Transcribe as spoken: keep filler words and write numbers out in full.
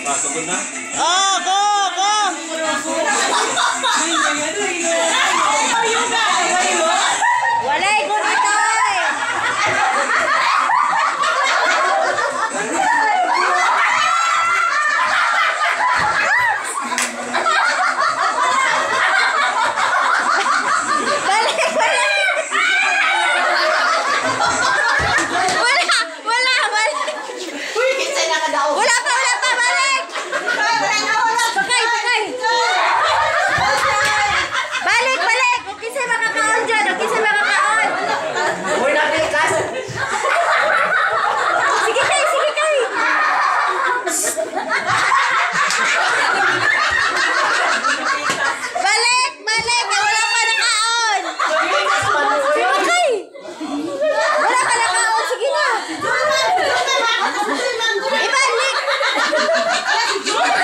Pasugod na? Oh, go, go! Walay ko nito eh! Balik, balik! Wala, wala, balik! Wala pa, wala pa, balik! Pakay, pakay! Balik, balik! Huwag kasi makakaon dyan, huwag kasi makakaon! Uy, napilikas! Sige kay, sige kay! Balik, balik! Wala pa nakaon! Okay! Wala ka nakaon, sige na! Ibalik!